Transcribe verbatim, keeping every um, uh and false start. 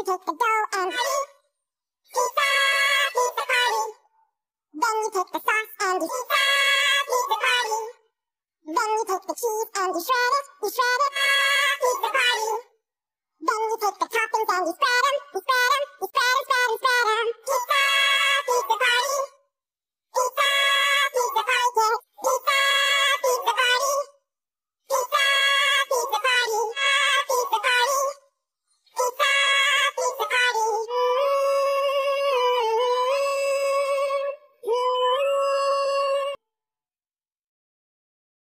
take the dough and party. Pizza, pizza party. Then you take the sauce and you pizza, pizza party. Then you take the cheese and you shred it, you shred it. Pizza party. Then you take the toppings and you spread them.